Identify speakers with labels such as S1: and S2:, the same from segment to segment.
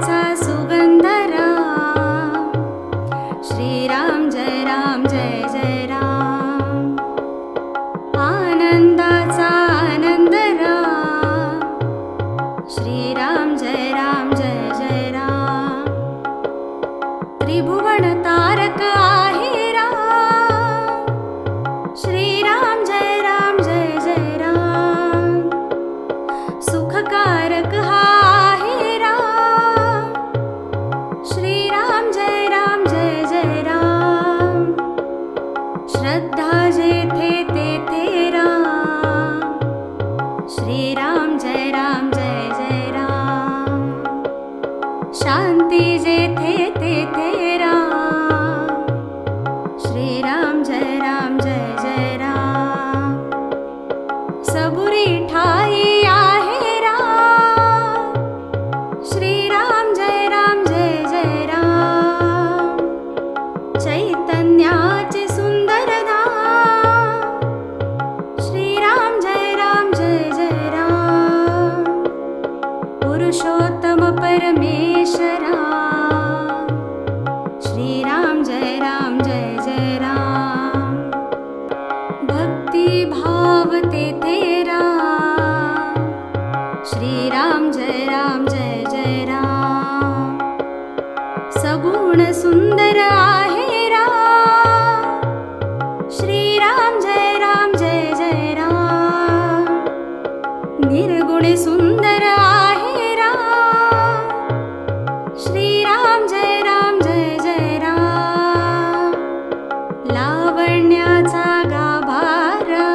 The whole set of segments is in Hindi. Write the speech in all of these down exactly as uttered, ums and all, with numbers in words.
S1: आनंदाचा सुगंधराम, श्रीराम जय राम जय जय राम. आनंदाचा आनंदराम, श्रीराम जय राम जय जय राम. त्रिभुवन तारक आहे राम, श्रीराम जय राम जय जय राम. सुखकारक हा आहे राम, श्रीराम जय राम जय जय राम. श्रद्धा जेथे तेथे राम, श्रीराम जय राम जय जय राम. शांती जेथे तेथे राम, श्रीराम जय राम जय जय राम. सबुरी ठाई आहे राम, श्रीराम जय राम जय जय राम. चैतन्याचे सुंदर धाम, श्रीराम जय राम जय जय राम. पुरुषोत्तम परमेश्वरा, श्रीराम जय राम जय जय राम. भक्ति भाव तेथे राम, श्रीराम जय राम जय जय राम. सगुण सुंदर आहे राम, श्रीराम जय राम जय जय राम. निर्गुण सुंदर आहे राम, श्रीराम जय राम जय जय राम. लावण्याचा गाभारा,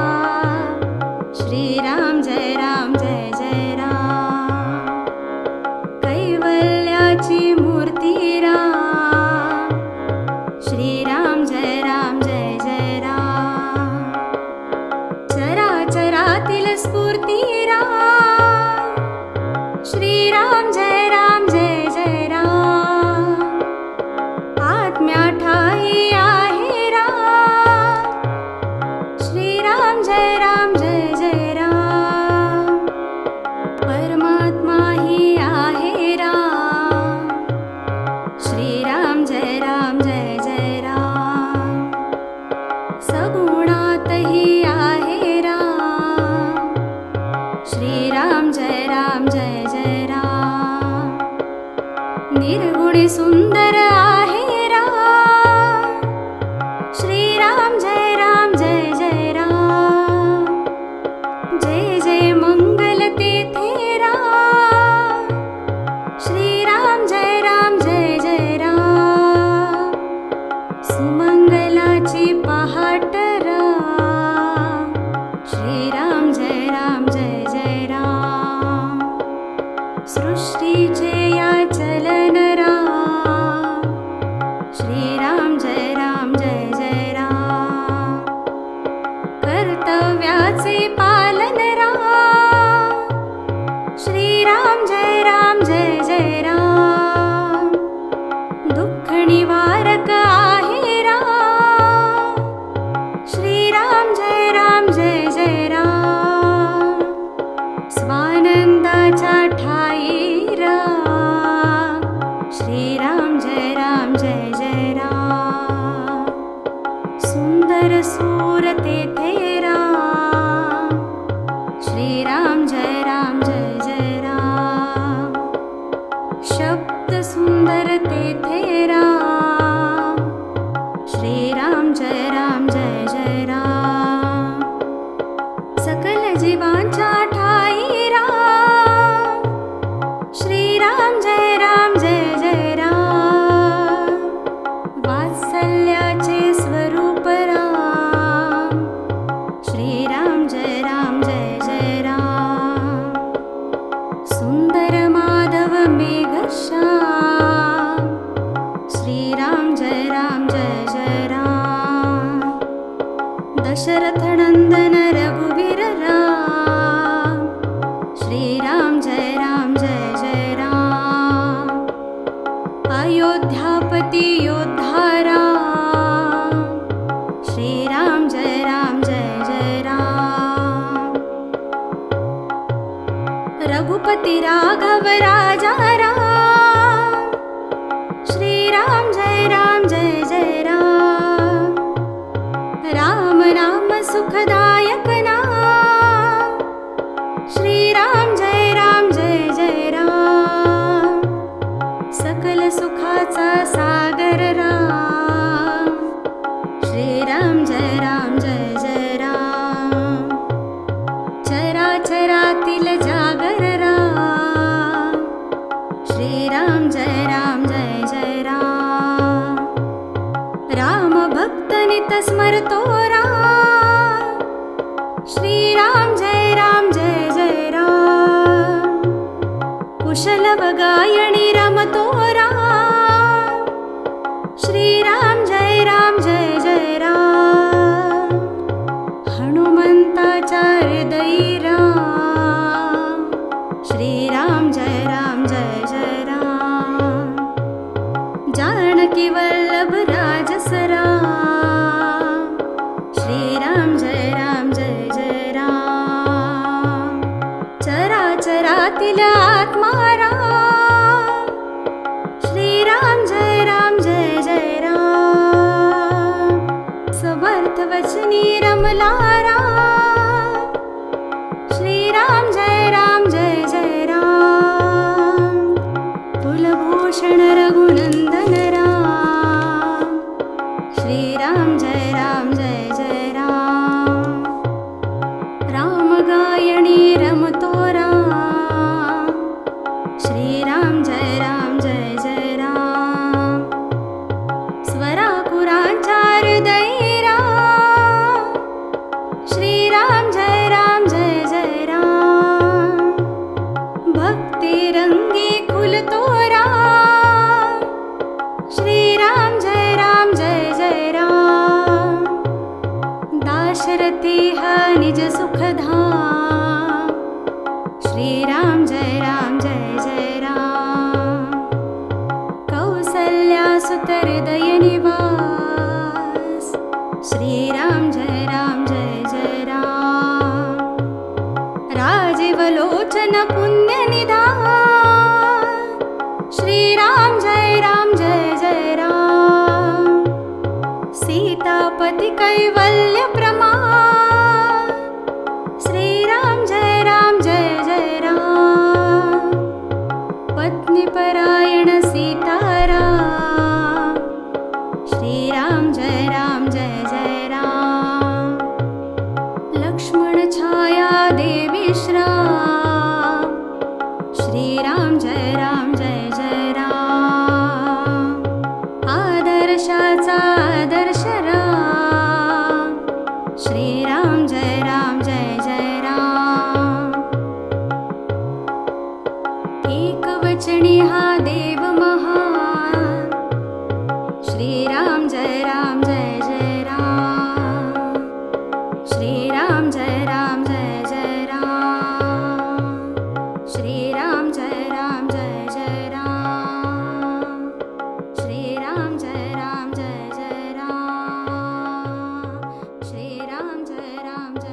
S1: श्रीराम जय राम जय जय राम. कैवल्याची मूर्ती राम, श्रीराम जय राम जय जय राम. चराचरातील स्फूर्ती राम, श्रीराम जय राम जय जय राम. आत्म्या ठाई आहे राम, श्रीराम जय राम जय जय राम. परमात्मा ही आहे राम, श्रीराम जय राम जय जय राम. सगुणातही आहे राम, श्रीराम जय राम जय जय राम. निर्गुण सुंदर आहे राम, श्रीराम जय राम जय जय राम. जय जय मंगल तेथे राम, श्रीराम जय राम जय जय राम. सुमंगलाची पहाट राम, श्रीराम जय राम जय जय राम. सृष्टीचे या चलन राम, श्रीराम जय राम जय जय राम. कर्तव्याचे पालन राम, श्रीराम जय राम जय जय राम. दुःख निवारक आहे राम, श्रीराम जय राम जय जय राम. स्वानंदाच्या ठाई राम, श्रीराम जय राम जय जय राम. सुंदर सूर तेथे राम, श्रीराम जय राम जय जय राम. शब्द सुंदर तेथे राम, श्रीराम जय राम जय जय राम. सकल जीवांच्या ठाई राम, श्रीराम जय राम जय जय राम. वात्सल्याचे स्वरूप राम, श्रीराम जय राम जय जय राम. सुंदर माधव मेघश्याम, श्रीराम जय राम जय जय राम. दशरथ नंदन रघुवीर राम, श्रीराम जय राम जय जय राम. अयोध्यापती योद्धा राम, श्रीराम जय राम जय जय राम. रघुपति राघव राजा राम, श्री राम जय राम जय जय राम। राम भक्त नित स्मरतो राम। श्री राम जय राम जय जय राम। कुशल वगायणी रमतो राम। श्री राम जय राम जय जय राम। हनुमंताचा हृदयी राम। श्री राम जय राम जय जय राम। जानकी वल्लभ राजस राम। श्री राम जय राम जय जय राम। चराचरातील आत्मा राम। श्री राम जय राम जय जय राम। समर्थ वचनी रमला राम। श्री राम जय राम जय जय राम। कुलभूषण रघुनंदन राम। श्री राम जय राम जय जय राम। राम गायणी रमतो राम। श्री राम जय राम जय जय राम। स्वराकुरांचा हृदयी राम। श्री राम जय राम जय जय राम। भक्ति रंगी खुलतो राम। श्री राम जय राम जय जय राम। दाशरथी हा निज सुख धाम। श्री राम जय राम जय जय राम। कौसल्या सुत हृदय निवास। श्री राम जय राम जय जय राम। राजीव लोचन पुण्य निधान। श्री राम जय राम जय जय राम। सीतापति कैवल्य प्रमाण। श्री राम जय राम जय जय राम। पत्नी परायण सीताराम। श्री राम जय राम जय जय राम। लक्ष्मण छाया देवी श्राम। श्री राम जय राम जय जय राम। आदर्शाचा आदर्श राम। श्री राम जय राम जय जय राम। एक वचनी हा देव महान। श्री राम जय राम जय जय राम। श्री राम जय राम जय जय राम। श्री राम जय राम जय जय राम। श्री राम जय राम जय जय राम। श्री राम जय राम